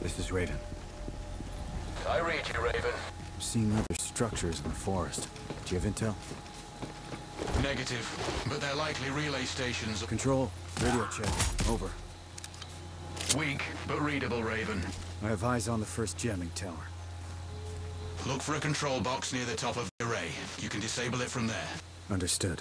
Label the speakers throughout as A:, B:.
A: This is Raven.
B: I read you, Raven.
A: I'm seeing other structures in the forest. Do you have intel?
B: Negative, but they're likely relay stations.
A: Control, radio check. Over.
B: Weak, but readable, Raven.
A: I have eyes on the first jamming tower.
B: Look for a control box near the top of the array. You can disable it from there.
A: Understood.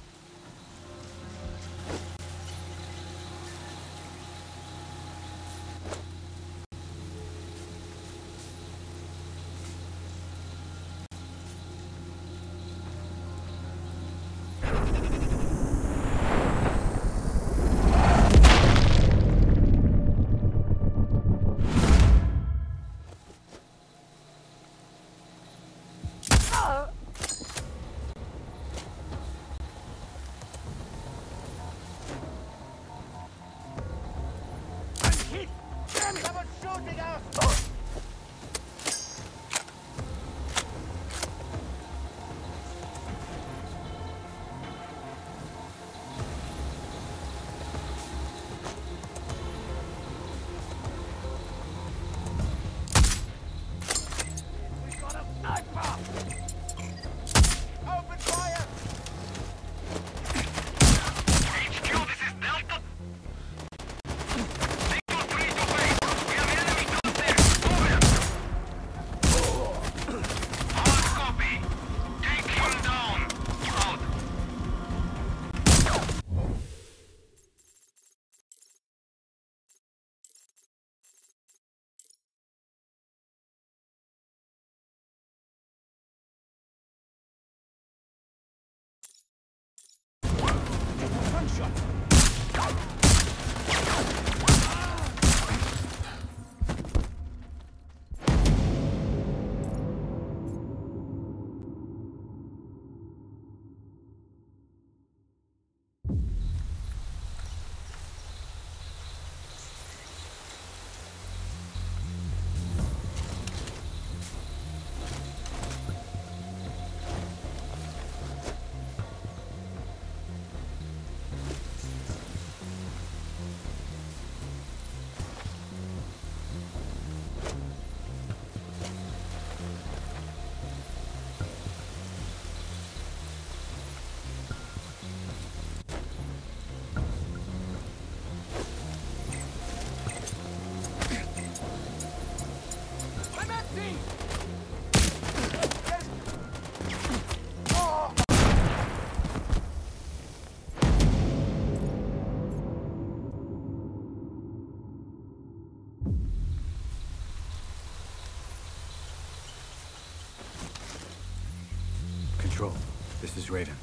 A: Control, this is Raven.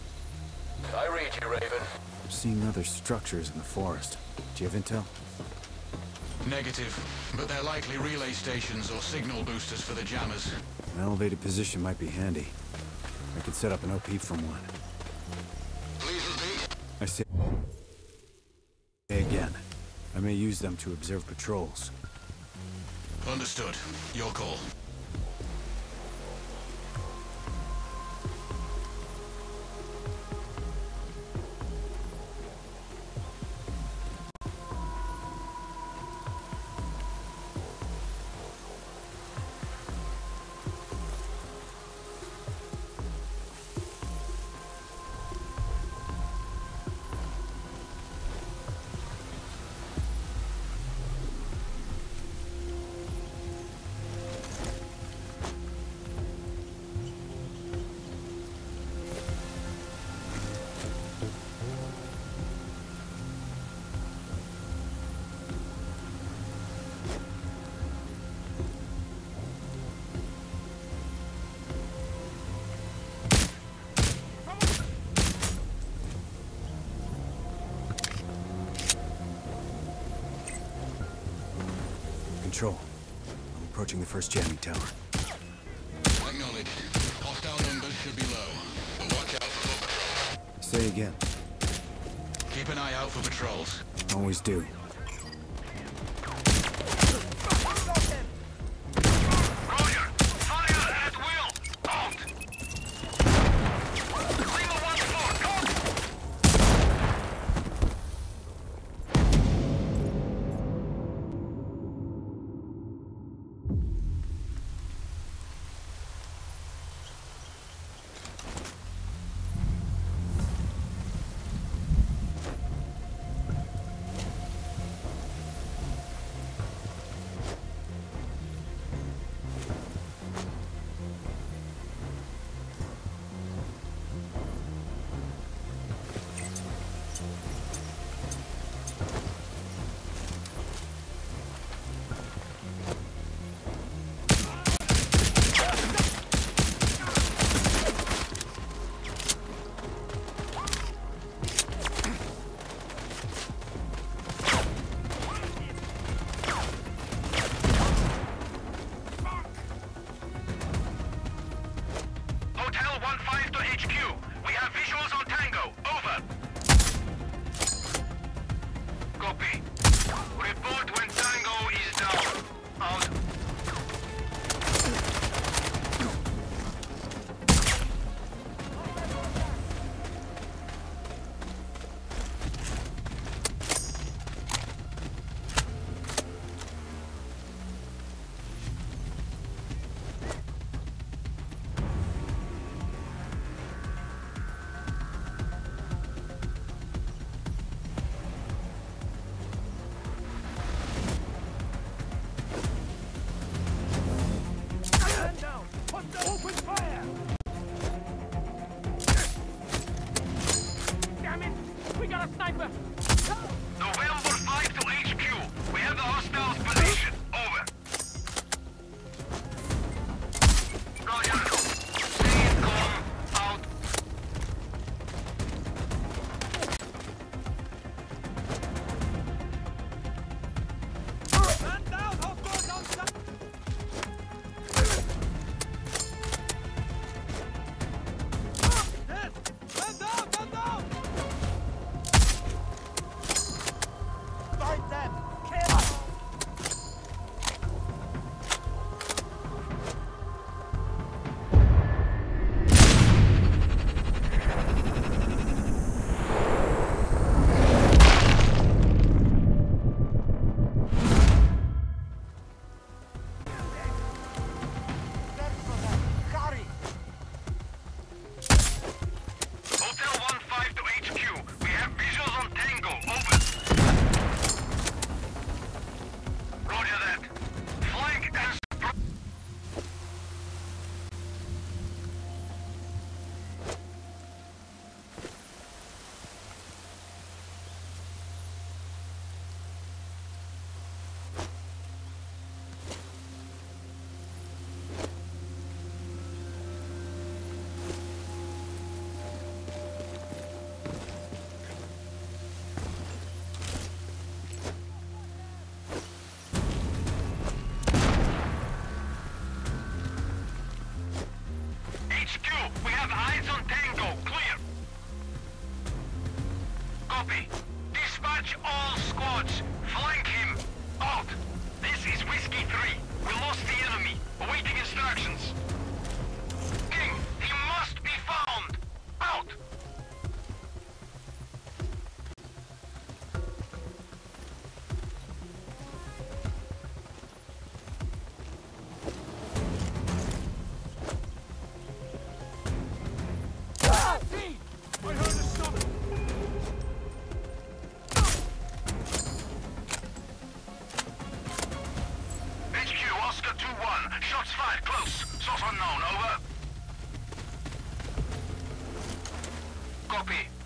B: I read you, Raven.
A: I'm seeing other structures in the forest. Do you have intel?
B: Negative, but they're likely relay stations or signal boosters for the jammers.
A: An elevated position might be handy. I could set up an OP from one.
B: Please repeat.
A: I say again. I may use them to observe patrols.
B: Understood. Your call.
A: Control. I'm approaching the first jamming tower.
B: Acknowledged. Hostile numbers should be low. But watch out for patrols.
A: Say again.
B: Keep an eye out for patrols.
A: Always do.
B: Roger! Fire at will! Halt! Lima 1-4, go!
C: Dispatch all squads. Flank him. Out. This is Whiskey 3. We lost the enemy. Awaiting instructions. King, he must be found. Out. Oscar 2-1. Shots fired close. Source unknown. Over. Copy.